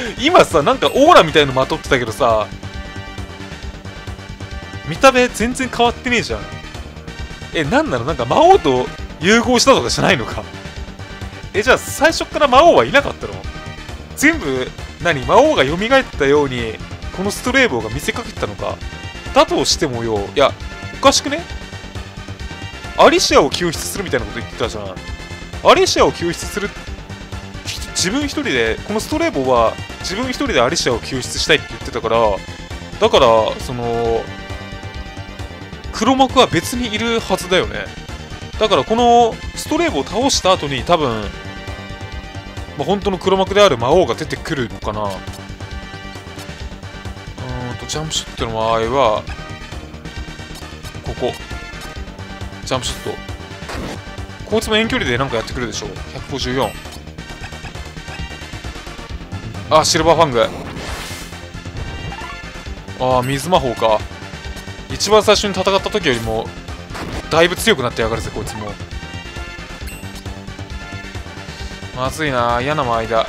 今さ、なんかオーラみたいのまとってたけどさ、見た目全然変わってねえじゃん。なんなの、なんか魔王と融合したとかじゃないのか。じゃあ最初から魔王はいなかったの？全部、魔王が蘇ったように、このストレーボーが見せかけてたのか。だとしてもよ、いや、おかしくね？アリシアを救出するみたいなこと言ってたじゃん。アリシアを救出する、自分一人で、このストレーボーは自分一人でアリシアを救出したいって言ってたから、だから、黒幕は別にいるはずだよね。だからこのストレーボを倒した後に多分、本当の黒幕である魔王が出てくるのかな。ジャンプショットの場合は、ここ。ジャンプショット。こいつも遠距離でなんかやってくるでしょ。154。あ、シルバーファング。水魔法か。一番最初に戦った時よりもだいぶ強くなってやがるぜこいつも。まずいな、嫌な間合いだ。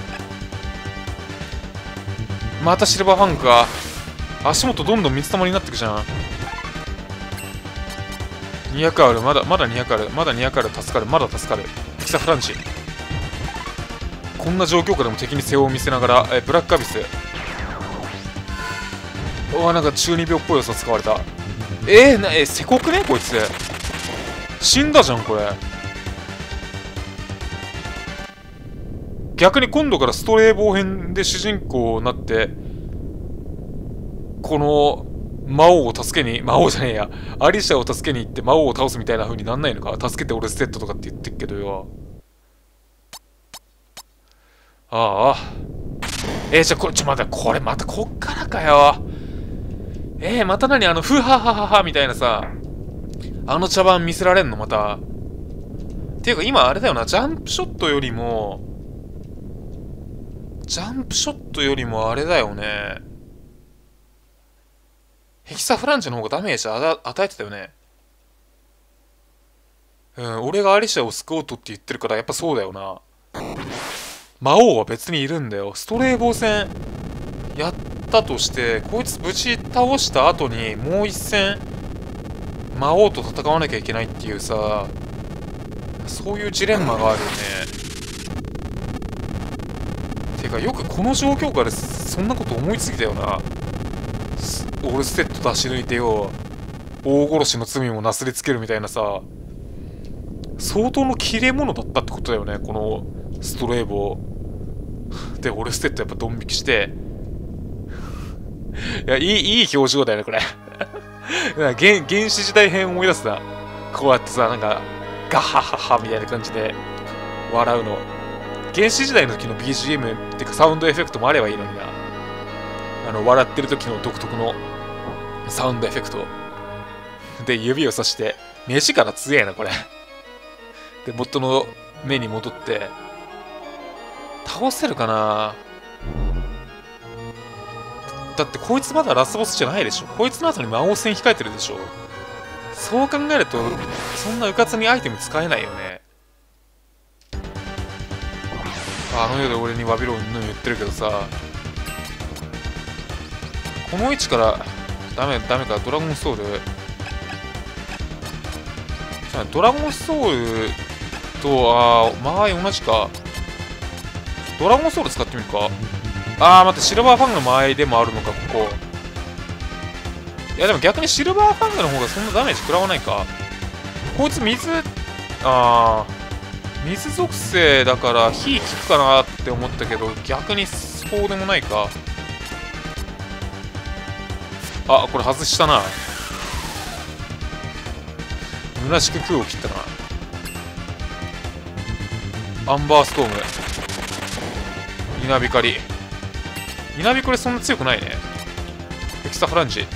またシルバーファングか。足元どんどん水玉になってくじゃん。200ある、まだ200ある、まだ200ある、助かる、まだ助かる。キサフランチ。こんな状況下でも敵に背を見せながら、ブラックアビス。なんか中二病っぽい要素使われた。せこくねこいつ。死んだじゃんこれ。逆に今度からストレーボー編で主人公になってこの魔王を助けに、魔王じゃねえや、アリシャを助けに行って魔王を倒すみたいな風になんないのか。助けて俺ステッドとかって言ってっけどよ。ああ。じゃあこれ、待って、これまたこっからかよ。また何ふははははみたいなさ、茶番見せられんのまた。っていうか今あれだよな、ジャンプショットよりもあれだよね。ヘキサフランチの方がダメージ与えてたよね。俺がアリシャを救おうとって言ってるからやっぱそうだよな。魔王は別にいるんだよ。ストレーボー戦やったとして、こいつぶち倒した後にもう一戦魔王と戦わなきゃいけないっていうさ、そういうジレンマがあるよね。てかよくこの状況下でそんなこと思いつぎたよな。俺ステッド出し抜いてよ、大殺しの罪もなすりつけるみたいなさ、相当の切れ者だったってことだよねこのストレーボーで。俺ステッドやっぱドン引きして、いや、いい表情だよねこれ原始時代編思い出すな。こうやってさ、なんかガッハッハッハみたいな感じで笑うの。原始時代の時の BGM っていうかサウンドエフェクトもあればいいのにな。笑ってる時の独特のサウンドエフェクトで指をさして目力強えなこれで元の目に戻って倒せるかな。だってこいつまだラスボスじゃないでしょ。こいつの後に魔王戦控えてるでしょ。そう考えるとそんなうかつにアイテム使えないよね。あの世で俺に詫びろうんぬん言ってるけどさ、この位置からダメか。ドラゴンソウル、ドラゴンソウルと間合い同じか。ドラゴンソウル使ってみるか。待って、シルバーファングの間合いでもあるのかここ。いやでも逆にシルバーファングの方がそんなダメージ食らわないか。こいつ水属性だから火効くかなって思ったけど逆にそうでもないか。これ外したな。虚しく空を切ったな。アンバーストーム、稲光。稲光そんな強くないね。エキサフランジ、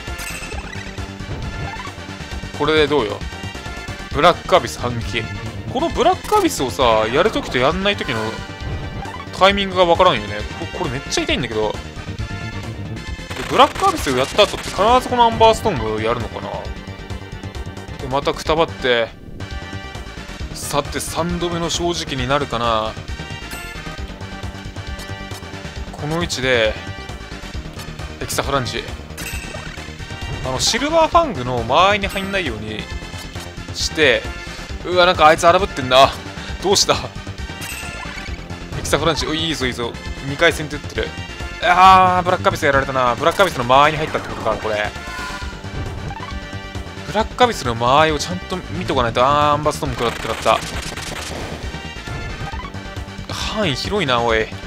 これでどうよ。ブラックアビス反撃。このブラックアビスをさ、やるときとやんないときのタイミングがわからんよね。これめっちゃ痛いんだけど。ブラックアビスをやった後って必ずこのアンバーストームやるのかな。でまたくたばってさて3度目の正直になるかな。 この位置でヘキサフランジ、シルバーファングの間合いに入んないようにして、うわ、なんかあいつ荒ぶってんな。どうした。ヘキサフランジ、いいぞいいぞ。2回先手打ってる。あー、ブラックアビスやられたな。ブラックアビスの間合いに入ったってことか、これ。ブラックアビスの間合いをちゃんと見とかないと。アンバーストーム食らった。範囲広いな、おい。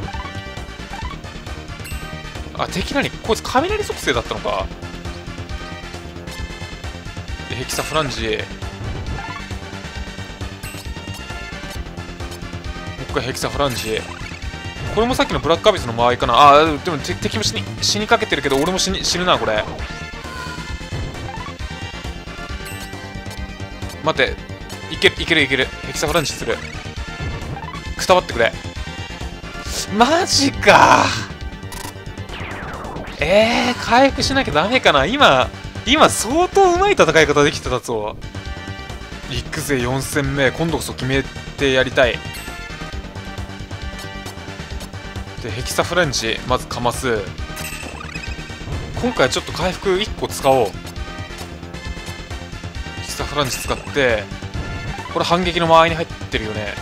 敵なにこいつ雷属性だったのか。でヘキサフランジ、もう一回ヘキサフランジ。これもさっきのブラックアビスの間合いかな。でも敵も死にかけてるけど、俺も死ぬな、これ。待って、いける。ヘキサフランジする。くたばってくれ。マジか。回復しなきゃダメかな。今相当うまい戦い方できてたぞ。行くぜ、4戦目。今度こそ決めてやりたい。でヘキサフランジまずかます。今回ちょっと回復1個使おう。ヘキサフランジ使って、これ反撃の間合いに入ってるよね。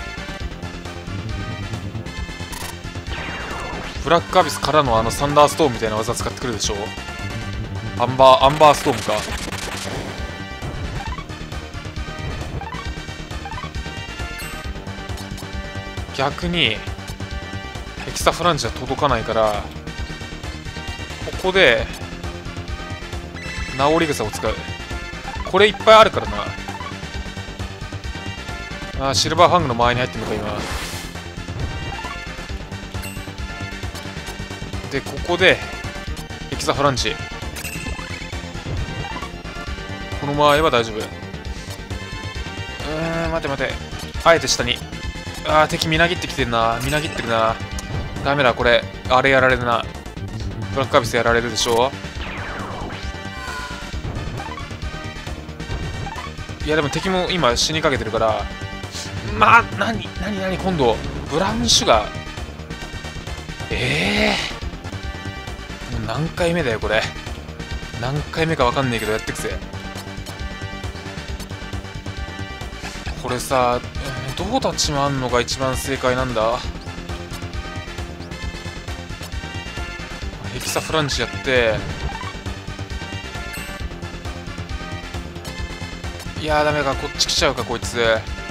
ブラックアビスからのサンダーストームみたいな技使ってくるでしょ。アンバーストームか。逆にヘキサフランジは届かないから、ここで治り草を使う。これいっぱいあるからな。シルバーファングの前に入ってるのか今で。ここでヘキサフランジ、この場合は大丈夫。待て。あえて下に。敵みなぎってきてるな。みなぎってるな。ダメだ、これ。あれやられるな。ブラックアビスやられるでしょ。いや、でも敵も今死にかけてるから。何今度。ブラウンシュガー。もう何回目だよ、これ。何回目かわかんないけどやってくぜ。これさ、どう立ち回るのが一番正解なんだ。ヘキサフランジやって、いやーダメか、こっち来ちゃうかこいつ。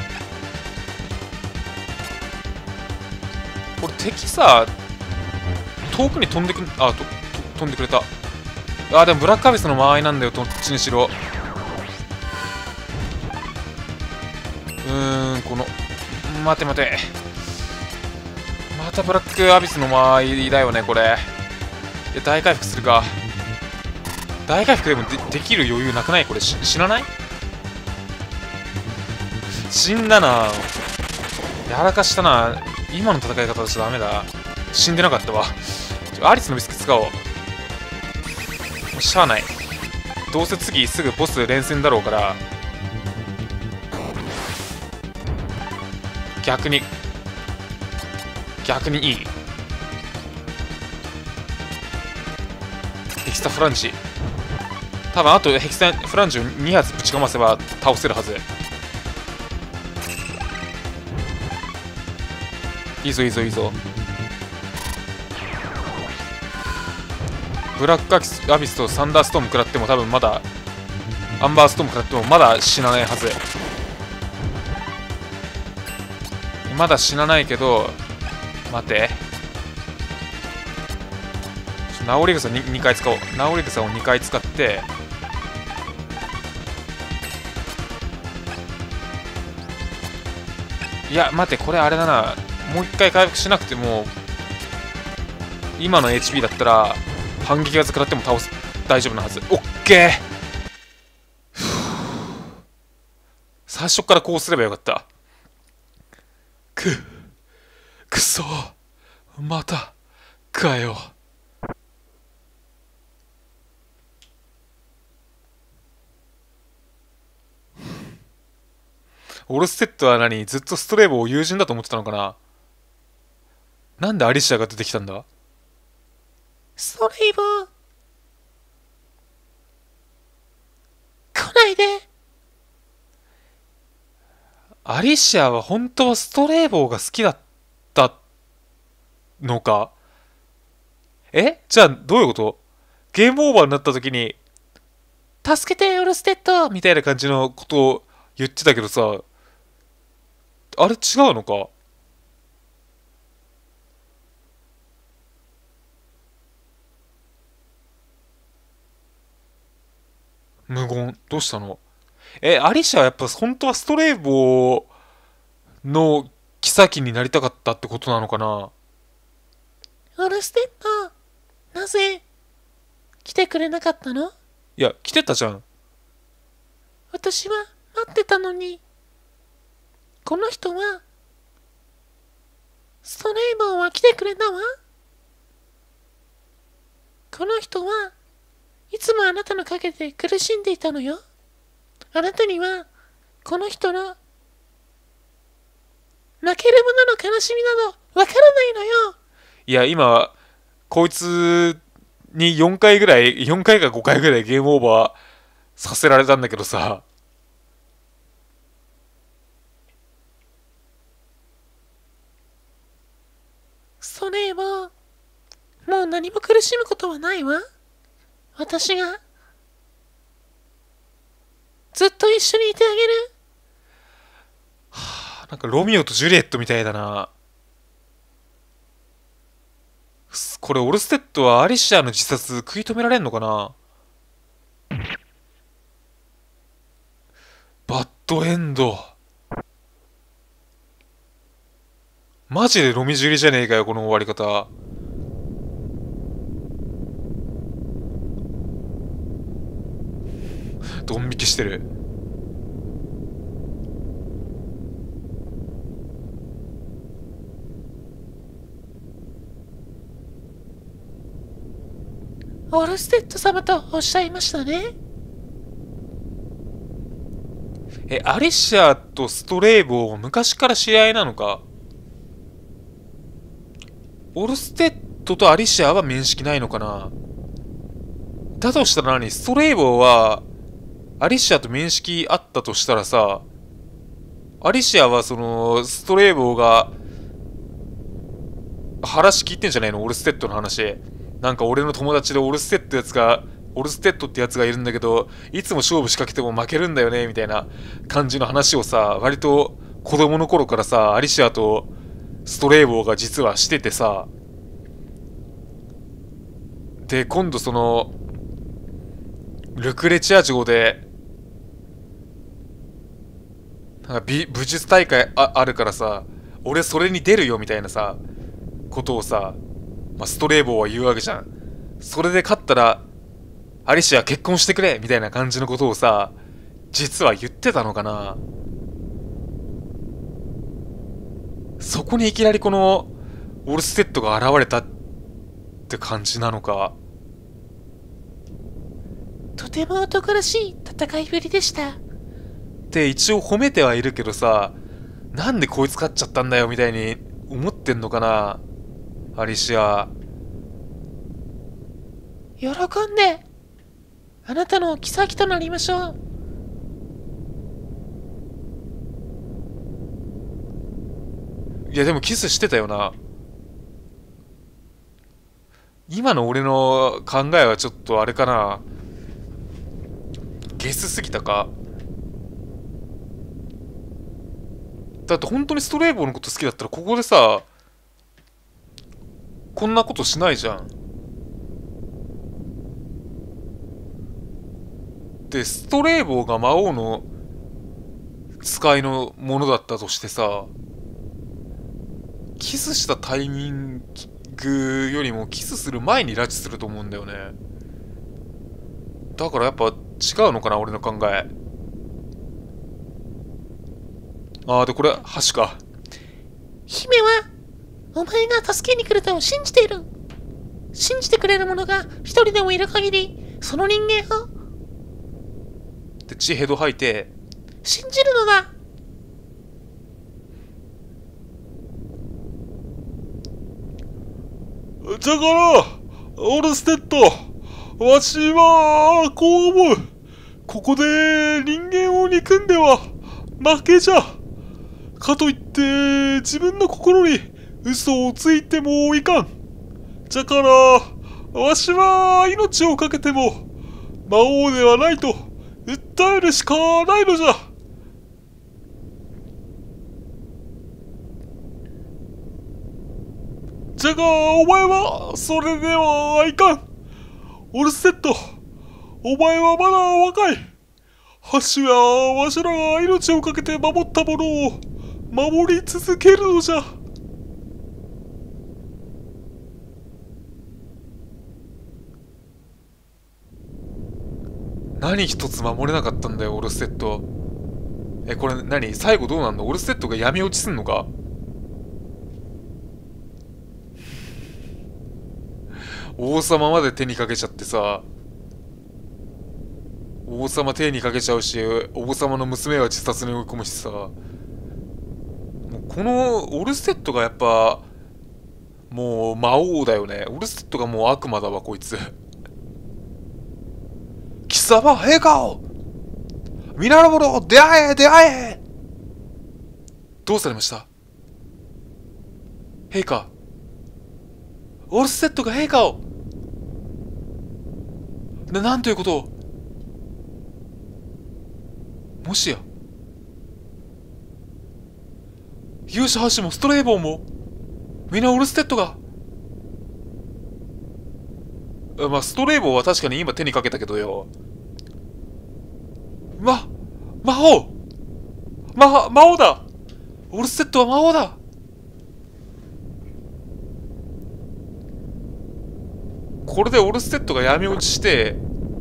これ敵さ、遠くに飛んでくん、飛んでくれた。でもブラックアビスの間合いなんだよ、どっちにしろ。この待て。またブラックアビスの間合いだよね、これ。で大回復するか。大回復でもできる余裕なくない？これ死なない？死んだな。やらかしたな。今の戦い方だとダメだ。死んでなかったわ。アリスのビスク使おう。もうしゃあない。どうせ次すぐボス連戦だろうから。逆にいい。ヘキサフランジ、多分あとヘキサフランジを2発ぶちかませば倒せるはず。いいぞ。ブラックアビスとサンダーストーム食らっても多分まだ、アンバーストーム食らってもまだ死なないはず。まだ死なないけど、待て。治り草2回使おう。治り草を2回使って、いや、待て、これあれだな。もう1回回復しなくても、今の HP だったら、反撃技食らっても大丈夫なはず。オッケー。最初からこうすればよかった。くそ、またかよ。オルステッドはずっとストレーボを友人だと思ってたのかな。なんでアリシアが出てきたんだ。 ストレイボー、来ないで。 アリシアは本当はストレーボーが好きだったのか？じゃあどういうこと？ゲームオーバーになった時に、助けてオルステッドみたいな感じのことを言ってたけどさ、あれ違うのか？無言。どうしたの？アリシャはやっぱ本当はストレーボーの妃になりたかったってことなのかな？ オルステッド、なぜ来てくれなかったの？ いや、来てたじゃん。 私は待ってたのに。この人は、ストレイボーは来てくれたわ。この人はいつもあなたの陰で苦しんでいたのよ。あなたには、この人の負ける者の悲しみなどわからないのよ。 いや、今、こいつに4回ぐらい、4回か5回ぐらいゲームオーバーさせられたんだけどさ、 ストレイボー、もう何も苦しむことはないわ。私が、ずっと一緒にいてあげる。 なんかロミオとジュリエットみたいだな。これオルステッドはアリシアの自殺食い止められんのかな？バッドエンド。マジでロミジュリじゃねえかよ、この終わり方。ドン引きしてる。 オルステッド様とおっしゃいましたね。 アリシアとストレーボーは昔から知り合いなのか？オルステッドとアリシアは面識ないのかな？だとしたら何？ストレーボーはアリシアと面識あったとしたらさ、アリシアはそのストレーボーが話聞いてんじゃないの？オルステッドの話。なんか俺の友達でオルステッドってやつがいるんだけど、いつも勝負仕掛けても負けるんだよねみたいな感じの話をさ、割と子供の頃からさ、アリシアとストレーボーが実はしててさ、で今度そのルクレチア城でなんか武術大会あるからさ、俺それに出るよみたいなさことをさ、ストレーボーは言うわけじゃん。それで勝ったらアリシア結婚してくれみたいな感じのことをさ、実は言ってたのかな？そこにいきなりこのオルステッドが現れたって感じなのか？ とても男らしい戦いぶりでした。 って一応褒めてはいるけどさ、なんでこいつ勝っちゃったんだよみたいに思ってんのかな、アリシア。 喜んで、あなたの妃となりましょう。 いやでもキスしてたよな。今の俺の考えはちょっとあれかな、ゲスすぎたか？だって本当にストレーボーのこと好きだったらここでさ、こんなことしないじゃん。でストレーボーが魔王の使いのものだったとしてさ、キスしたタイミングよりもキスする前に拉致すると思うんだよね。だからやっぱ違うのかな、俺の考え。でこれ橋か。 姫は、お前が助けに来ると信じている。信じてくれる者が一人でもいる限り、その人間をで血ヘド吐いて、 信じるのだ。 だからオルステッド、わしはこう思う。ここで人間を憎んでは負けじゃ。かといって自分の心に嘘をついてもいかん。じゃからわしは命をかけても魔王ではないと訴えるしかないのじゃ。じゃがお前はそれではいかん。オルステッド、お前はまだ若い。ハッシュはわしらが命をかけて守ったものを守り続けるのじゃ。何一つ守れなかったんだよ、オルステッド。これ何最後どうなんの？オルステッドが闇落ちすんのか？王様まで手にかけちゃってさ、王様手にかけちゃうし、王様の娘は自殺に追い込むしさ、もうこのオルステッドがやっぱもう魔王だよね。オルステッドがもう悪魔だわ、こいつ。貴様、陛下を皆の者、出会え出会え。どうされました？陛下、オルステッドが陛下をなんということを。もしや勇者ハッシュもストレイボーも皆オルステッドが。まあストレイボーは確かに今手にかけたけどよ。魔王魔王だ。オルステッドは魔王だ。これでオルステッドが闇落ちして、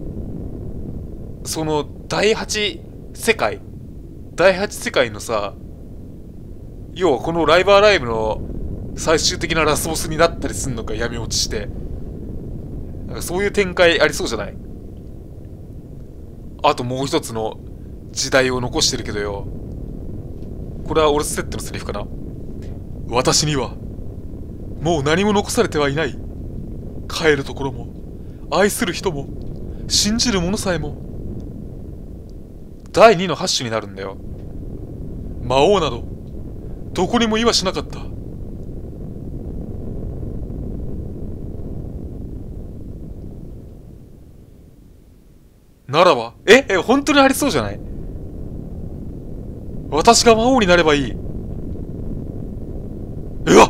その第8世界のさ、要はこのライバーライブの最終的なラスボスになったりすんのか、闇落ちして。なんかそういう展開ありそうじゃない？あともう一つの時代を残してるけどよ。これはオルステッドのセリフかな。私にはもう何も残されてはいない。帰るところも愛する人も信じる者さえも。第2のハッシュになるんだよ。魔王などどこにもいはしなかった。ならば本当にありそうじゃない？私が魔王になればいい。うわ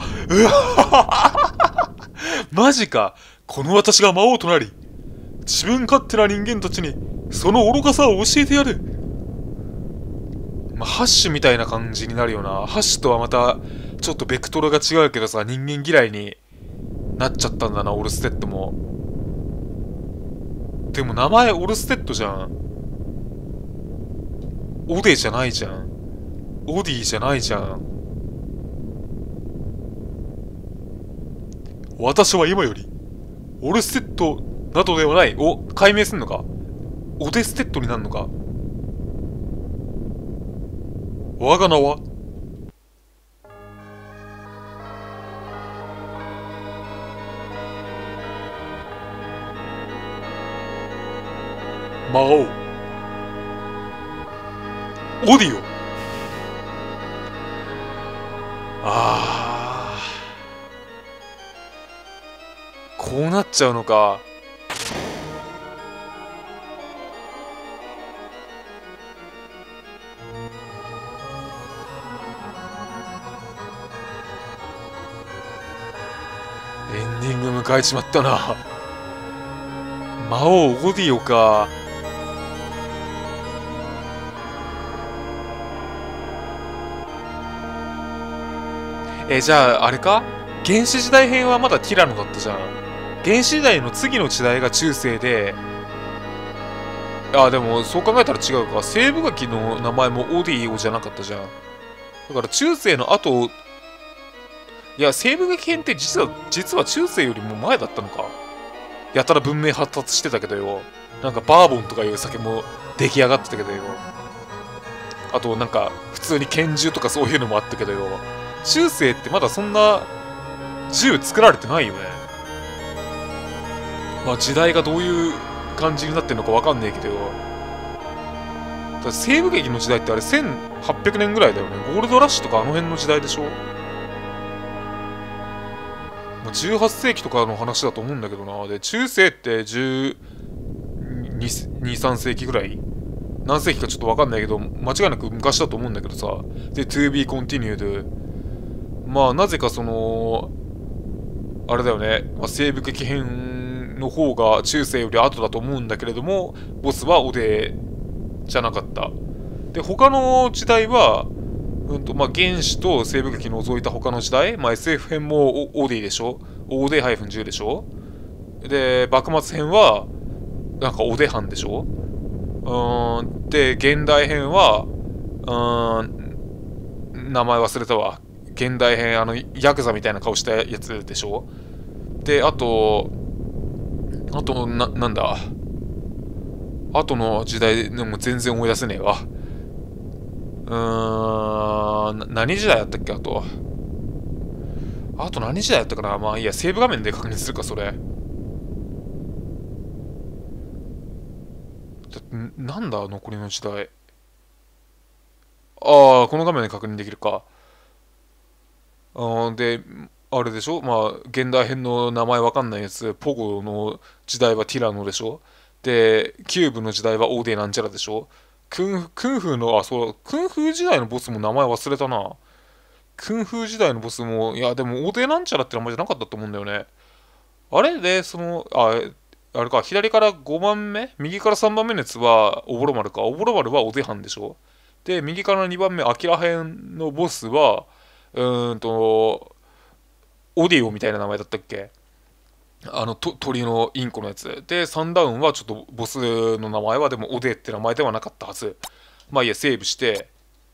マジか。この私が魔王となり、自分勝手な人間たちにその愚かさを教えてやる。まあ、ハッシュみたいな感じになるよな。ハッシュとはまたちょっとベクトルが違うけどさ、人間嫌いになっちゃったんだな、オルステッドも。でも名前オルステッドじゃん。オデじゃないじゃん。オディじゃないじゃん。私は今よりオルステッドなどではないを解明すんのか？オデステッドになるのか？我が名は魔王オディオ。こうなっちゃうのか。エンディング迎えちまったな。魔王オディオか。じゃああれか？原始時代編はまだティラノだったじゃん。原始時代の次の時代が中世で、でもそう考えたら違うか。西部劇の名前もオディオじゃなかったじゃん。だから中世の後、いや、西部劇編って実は中世よりも前だったのか。やたら文明発達してたけどよ。なんかバーボンとかいう酒も出来上がってたけどよ。あとなんか普通に拳銃とかそういうのもあったけどよ。中世ってまだそんな銃作られてないよね。 まあ時代がどういう感じになってるのかわかんねえけど、だから西部劇の時代ってあれ1800年ぐらいだよね。ゴールドラッシュとかあの辺の時代でしょ。まあ、18世紀とかの話だと思うんだけどな。で、中世って12、3世紀ぐらい、何世紀かちょっとわかんないけど、間違いなく昔だと思うんだけどさ。で、to be continued。まあ、なぜかその、あれだよね。まあ、西部劇編の方が中世より後だと思うんだけれども、ボスはオデーじゃなかった。で、他の時代は、まあ、原始と西部劇除いた他の時代、まあ、SF 編もオーディでしょ。オーデー -10 でしょ。で、幕末編は、なんかオデハンでしょ。で、現代編は、名前忘れたわ。現代編、ヤクザみたいな顔したやつでしょ。で、あと、なんだ。後の時代でも全然思い出せねえわ。何時代やったっけあと何時代やったかな。まあいいや、セーブ画面で確認するか、それ。なんだ、残りの時代。ああ、この画面で確認できるか。で、あれでしょ。まあ、現代編の名前わかんないやつ、ポゴの時代はティラノでしょ。で、キューブの時代はオーデーなんちゃらでしょ。クンフーの、そう、クンフー時代のボスも名前忘れたな。クンフー時代のボスも、いや、でも、オーデーなんちゃらって名前じゃなかったと思うんだよね。あれで、あれか、左から5番目右から3番目のやつは、おぼろ丸か。おぼろ丸はおではんでしょ。で、右から2番目、アキラ編のボスは、オディオみたいな名前だったっけ。鳥のインコのやつ。で、サンダウンはちょっとボスの名前はでもオデって名前ではなかったはず。まあいいや、セーブして、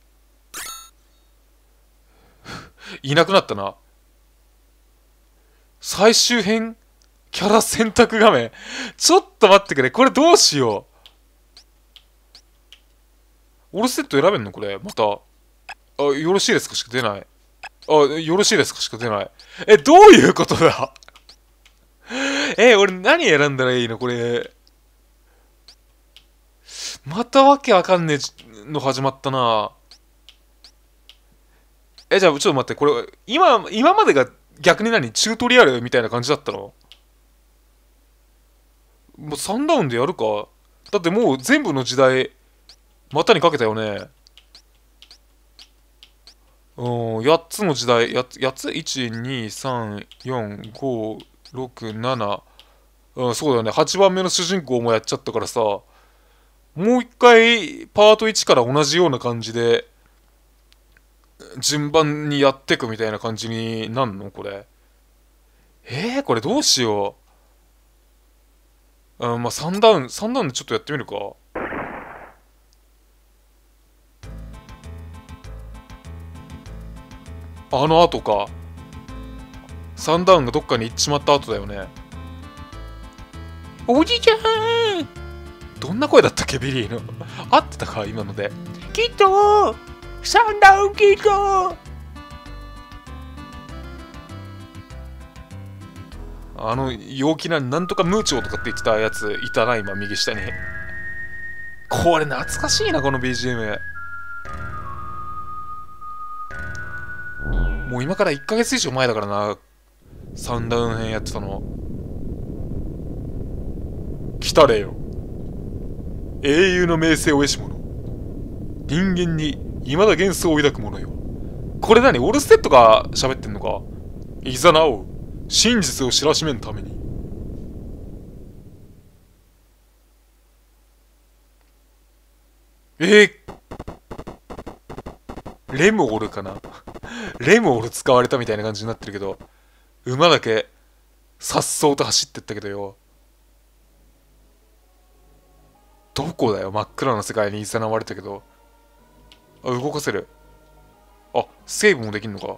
いなくなったな。最終編キャラ選択画面。ちょっと待ってくれ。これどうしよう。オルセット選べんのこれ。また。よろしいですかしか出ない。よろしいですかしか出ない。どういうことだ。俺何選んだらいいのこれ。またわけわかんねえの始まったな。じゃあちょっと待って。これ、今までが逆にチュートリアルみたいな感じだったの。もうサンダウンでやるか。だってもう全部の時代、股にかけたよね。8つの時代、8つ ?1、2、3、4、5、6、7。そうだよね。8番目の主人公もやっちゃったからさ、もう一回パート1から同じような感じで、順番にやってくみたいな感じになんのこれ。これどうしよう。まあ、3ダウンでちょっとやってみるか。あの後か。3ダウンがどっかに行っちまった後だよね。 おじちゃん。 どんな声だったっけ、ビリーの。合ってたか、今ので。 キッドサンダウンキッド。 陽気な、なんとかムーチョとかって言ってたやついたな、今、右下に。これ懐かしいな、この BGM。もう今から1ヶ月以上前だからな、サンダウン編やってたの。来たれよ。英雄の名声を得し者。人間に未だ幻想を抱く者よ。これ何オルステッドが喋ってんのか。いざなおう。真実を知らしめんために。レムオルかな。レムオル使われたみたいな感じになってるけど、馬だけ颯爽と走ってったけどよ。どこだよ、真っ暗な世界にいざなわれたけど。動かせる。セーブもできんのか。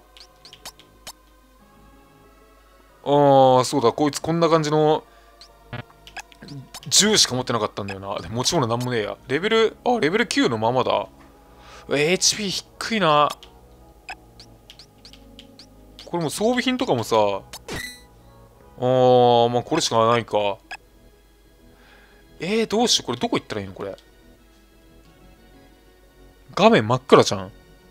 そうだ、こいつこんな感じの銃しか持ってなかったんだよな。で持ち物なんもねえや。レベル9のままだ。HP 低いな。これも装備品とかもさ、まあこれしかないか。 どうしよう。これどこ行ったらいいのこれ。画面真っ暗じゃん。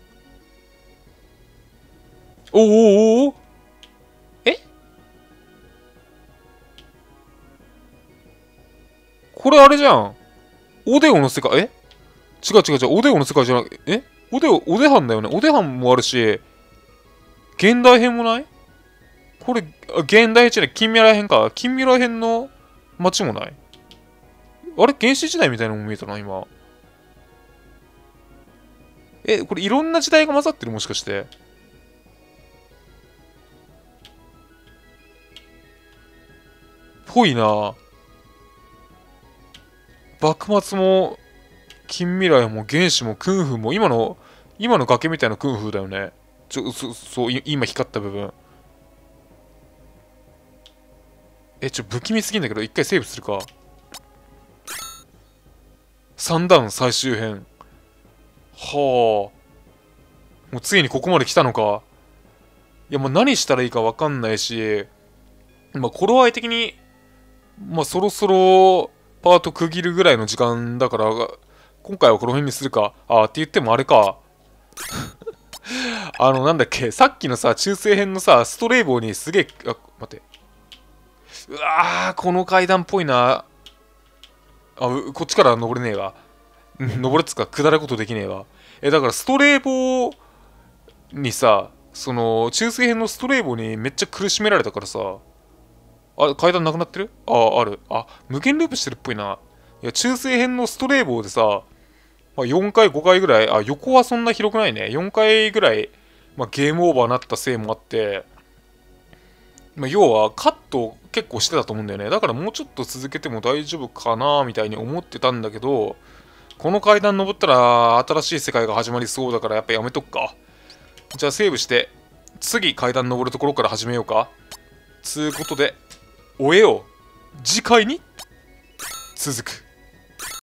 おーおーおーえこれあれじゃん。オデオの世界、違う違う違う、オデオの世界じゃなく、オデハンだよね。オデハンもあるし、現代編もない？これ、現代編じゃない、近未来編か。近未来編の街もない？あれ原始時代みたいなのも見えたな、今。これいろんな時代が混ざってるもしかして。ぽいな。幕末も、近未来も原始もクンフーも、今の崖みたいなクンフーだよね。そう、今光った部分。不気味すぎんだけど、一回セーブするか。3ダウン最終編。はあ。もうついにここまで来たのか。いや、もう何したらいいかわかんないし、頃合い的に、そろそろパート区切るぐらいの時間だから、今回はこの辺にするか。って言ってもあれか。なんだっけ、さっきのさ、中世編のさ、ストレイボーにすげえ、待って。うわー、この階段っぽいな。こっちから登れねえわ。登れっつか、下ることできねえわ。だからストレーボにさ、その、中世編のストレーボにめっちゃ苦しめられたからさ、階段なくなってる？ある。無限ループしてるっぽいな。いや、中世編のストレーボでさ、4回、5回ぐらい、横はそんな広くないね。4回ぐらい、ゲームオーバーになったせいもあって、要はカット結構してたと思うんだよね。だからもうちょっと続けても大丈夫かなみたいに思ってたんだけど、この階段登ったら新しい世界が始まりそうだからやっぱやめとくか。じゃあセーブして、次階段登るところから始めようか。つうことで、終えよう。次回に続く。